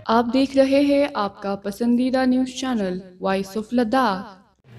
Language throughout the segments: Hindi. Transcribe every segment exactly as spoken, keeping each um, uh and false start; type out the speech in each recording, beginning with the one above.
आप देख रहे हैं आपका पसंदीदा news channel voice of Ladakh.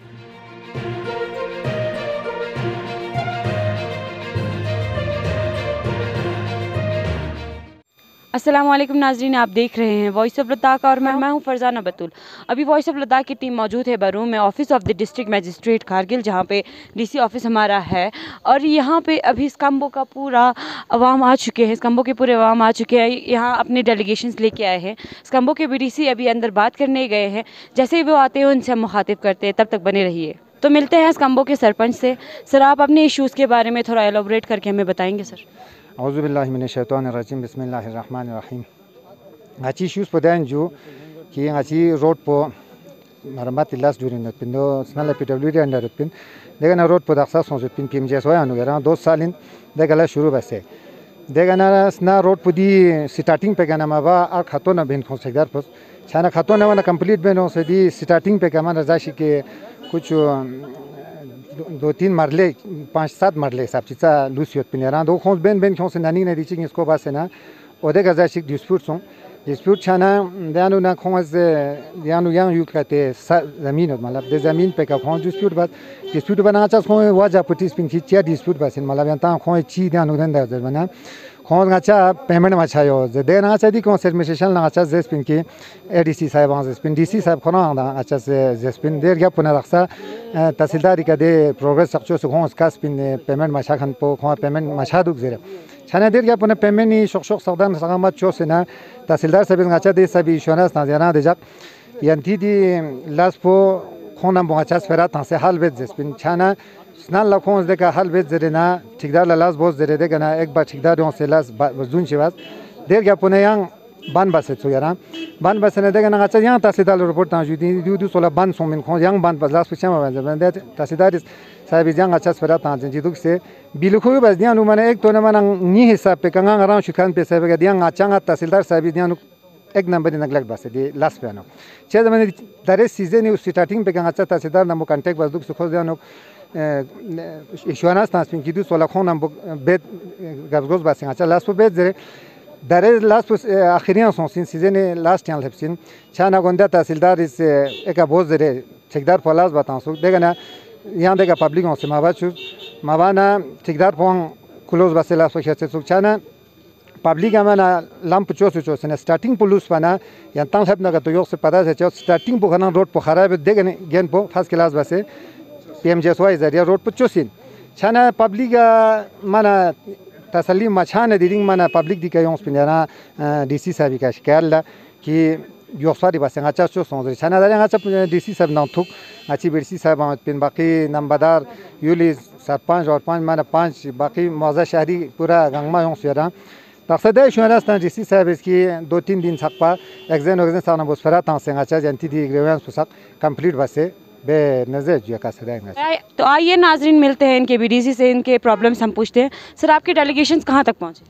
अस्सलामुअलैकुम नाजरीन, आप देख रहे हैं वॉइस ऑफ लद्दाख और मैं मैं हूं फरजाना बतूल। अभी वॉइस ऑफ लद्दाख की टीम मौजूद है बरूम में, office of the district magistrate Kargil, जहां पे डीसी ऑफिस हमारा है। और यहां पे अभी स्कम्बो का पूरा अवाम आ चुके हैं, स्कम्बो के पूरे अवाम आ चुके हैं, यहां अपने डेलीगेशंस लेके आए हैं। स्कम्बो के बीडीसी अभी अंदर बात करने गए हैं, जैसे ही वो आते हैं उनसे हम मुखातिब करते हैं। तब तक बने रहिए। तो मिलते हैं स्कम्बो के सरपंच से। सर, आप अपने इशूज़ के बारे में थोड़ा एलोबरेट करके हमें बताएंगे सर? औज़ुबिल्लाहि मिनश्शैतानिर्रजीम बिस्मिल्लाहिर्रहमानिर्रहीम। ngaci shoes podan ju ki ngaci road po maramat ilas durin pindo snala pwd under pin degana road po daksa son pin pmj so anu gara दो salin degala shuru base degana sna road po di starting pe gana ma ba ar khato na ben khosegdar pos chana khato na wana complete ben se di starting पे कमान रजाशी के कुछ दो तीन मरले पाँच सात मरले सब चीज़ा लूसियत पिनेरा दो खोस बेन बेन खोस नानी ने रिचिंग इसको बात से ना ओदे का जाशिक डिस्प्यूट सों डिस्प्यूट छाना दानु ना खोस दानु यांग युग करते ज़मीन मतलब दे ज़मीन पे का खोस डिस्प्यूट बात डिस्प्यूट बना चाह खोस वाजा पुटिस पिंकी चिया डिस्प्यूट बात से मतलब यहाँ खोस ची दानु दंडा जब बना खोस गाचा पेमेंट मचायो जदे ना चाह दी खोस एडमिनिस्ट्रेशन ना चाह जेस पिंकी एडीसी साहब आंस पिन डीसी साहब खोना आंदा अच्छा से जेस पिन देर क्या पुना रखसा तहसीलदारी का दे प्रोग्रेस सक्चो से खोस कास पिन पेमेंट मचा खन पो खोस पेमेंट मचा दुख जेरा छाना देर क्या पुना पेमेंट ही शोक शोक सौदान सगामत चो से ना तहसीलदार साहब गाचा दे सभी इशोनास ना जना दे जाक यंती दी लास्ट पो खोना बोचा स्फेरा तासे हाल बेद जेस पिन छाना स्नान लखों से का हाल बेद जरे ना ठेकेदार लालास बोझ जरे दे गना एक बार ठेकेदार हों से लास बजून शिवास देर क्या पुना यांग बान बसे तो यारा बान बसे ने देगा ना अच्छा यहाँ तहसीलदार रिपोर्ट ना जुदी दू दू सोलह बान सोमिन खों यांग बान बस लास्ट पिछले में बंदे बंदे तहसीलदार साहब यांग अच्छा स्फेरा तांजे जिदुक से बिलुखु बस दिया नु माने एक तो ना माना नी हिसाब पे कंगा गरां शिकान पे साहब का दिया अच्छा तहसीलदार साहब दिया नु एक नंबर नगलेक्ट बस दे लास्ट पे ना छह मैंने दरे सीजन उ स्टार्टिंग पे कंगा अच्छा तहसीलदार नमो कांटेक्ट बस दुख सुखो दिया नु इशुआनास तांस पिन किदु सोलह खों नम बेद गबगोस बस अच्छा लास्ट पे बेद जरे दरे लास्ट आखिरियां सोसिन सीजन लास्ट यान लेप्सिन छाना गोंदा तहसीलदार इस एक बहुत जरे ठेकेदार पलास बताऊं सो देगा ना यहाँ देगा पब्लिक हो से मावा चुज मावा ना ठेकेदार पोंग क्लोज बसे लास्ट पे खेचे सो छाना पब्लिक आमाना लंप चो से चो से स्टार्टिंग पुलुस बना यहाँ तंग हेप ना का तो योग से पता से चो स्टार्टिंग पोखना रोड पोखरा पे देगा ने गेन पो फर्स्ट क्लास बसे पीएमजेएसवाई जरिया रोड पे चोसिन छाना पब्लिक माना तसली मचाने दिरिंग माना पब्लिक दिखायों स्पिनरा डीसी साहब का शिकायत ला कि योसारी बस अच्छा चो सोच छाना दारे अच्छा डीसी साहब ना थुक अच्छी बीडीसी साहब आमद पिन बाकी नंबरदार यूली सरपंच और पांच माना पांच बाकी मौजा शहरी पूरा गंगमा हों सिरा तकसदे शुरास ना डीसी साहब इसकी दो तीन दिन सकपा एग्जाम एग्जाम साना बुस्फरा तांसे अच्छा जनती दी ग्रेवेंस पुसक कंप्लीट बसे बे नजर जो का सदाएंगे। तो आइए नाजरीन, मिलते हैं इनके बीडीसी से, इनके प्रॉब्लम्स हम पूछते हैं। सर, आपके डेलीगेशंस कहाँ तक पहुँचे?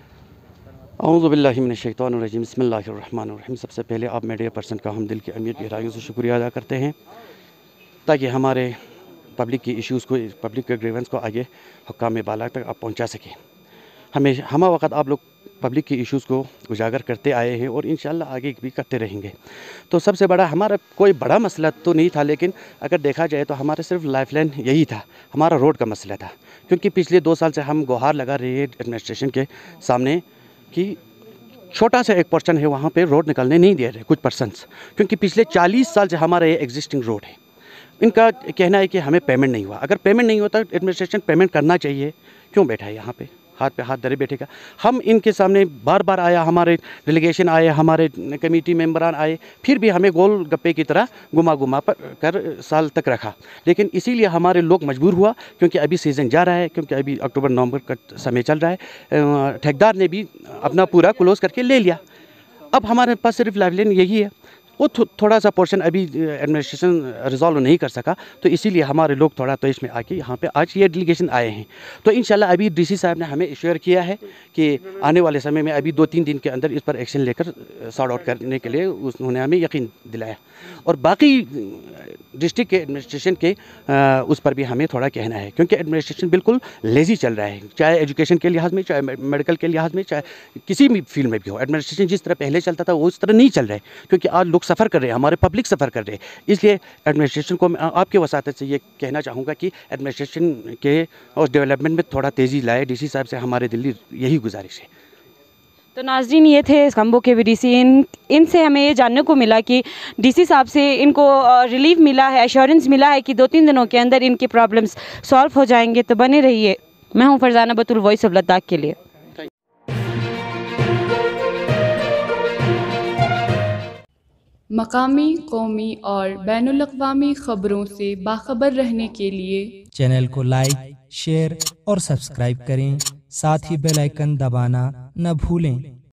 औज़ु बिल्लाहि मिनश्शैतानिर्रजीम बिस्मिल्लाहिर्रहमानिर्रहीम। सबसे पहले आप मीडिया पर्सन का हम दिल की अमीर गहराइयों से शुक्रिया अदा करते हैं ताकि हमारे पब्लिक की इश्यूज़ को, पब्लिक के ग्रीवेंस को आगे हुक्काम बाला तक आप पहुँचा सकें। हमें हम वक्त आप लोग पब्लिक की इश्यूज़ को उजागर करते आए हैं और इंशाल्लाह आगे भी करते रहेंगे। तो सबसे बड़ा हमारा कोई बड़ा मसला तो नहीं था, लेकिन अगर देखा जाए तो हमारा सिर्फ लाइफलाइन यही था, हमारा रोड का मसला था। क्योंकि पिछले दो साल से हम गुहार लगा रहे हैं एडमिनिस्ट्रेशन के सामने कि छोटा सा एक पर्सन है वहाँ पे रोड निकलने नहीं दे रहे कुछ पर्सनस, क्योंकि पिछले चालीस साल से हमारा ये एग्जिस्टिंग रोड है। इनका कहना है कि हमें पेमेंट नहीं हुआ। अगर पेमेंट नहीं होता एडमिनिस्ट्रेशन पेमेंट करना चाहिए, क्यों बैठा है यहाँ पे हाथ पे हाथ धरे बैठेगा? हम इनके सामने बार बार आया, हमारे डेलीगेशन आए, हमारे कमेटी मेंबरान आए, फिर भी हमें गोल गप्पे की तरह घुमा घुमा पर कर साल तक रखा। लेकिन इसीलिए हमारे लोग मजबूर हुआ, क्योंकि अभी सीज़न जा रहा है, क्योंकि अभी अक्टूबर नवंबर का समय चल रहा है। ठेकेदार ने भी अपना पूरा क्लोज करके ले लिया। अब हमारे पास सिर्फ लाइफलाइन यही है, वो थो, थोड़ा सा पोर्शन अभी एडमिनिस्ट्रेशन रिजॉल्व नहीं कर सका, तो इसीलिए हमारे लोग थोड़ा तो इसमें आके यहाँ पे आज ये डेलीगेशन आए हैं। तो इंशाल्लाह अभी डीसी साहब ने हमें इश्योर किया है कि आने वाले समय में अभी दो तीन दिन के अंदर इस पर एक्शन लेकर सॉर्ट आउट करने के लिए उन्होंने हमें यकीन दिलाया। और बाकी डिस्ट्रिक्ट के एडमिनिस्ट्रेशन के आ, उस पर भी हमें थोड़ा कहना है, क्योंकि एडमिनिस्ट्रेशन बिल्कुल लेज़ी चल रहा है, चाहे एजुकेशन के लिहाज में, चाहे मेडिकल के लिहाज में, चाहे किसी भी फील्ड में भी हो। एडमिनिस्ट्रेशन जिस तरह पहले चलता था वो उस तरह नहीं चल रहा है, क्योंकि आज लोग सफ़र कर रहे हैं, हमारे पब्लिक सफ़र कर रहे हैं। इसलिए एडमिनिस्ट्रेशन को मैं आपके वसातत से ये कहना चाहूँगा कि एडमिनिस्ट्रेशन के और डेवलपमेंट में थोड़ा तेज़ी लाए। डीसी साहब से हमारे दिल्ली यही गुजारिश है। तो नाज़रीन, ये थे खम्बों के डीसी। इन इनसे हमें ये जानने को मिला कि डीसी साहब से इनको रिलीफ मिला है, एश्योरेंस मिला है कि दो तीन दिनों के अंदर इनके प्रॉब्लम्स सॉल्व हो जाएंगे। तो बने रहिए, मैं हूँ फरजाना बतूल, वॉइस ऑफ लद्दाख के लिए। मकामी, कौमी और बैनुल-अक़वामी ख़बरों से बाखबर रहने के लिए चैनल को लाइक, शेयर और सब्सक्राइब करें। साथ ही बेल आइकन दबाना न भूलें।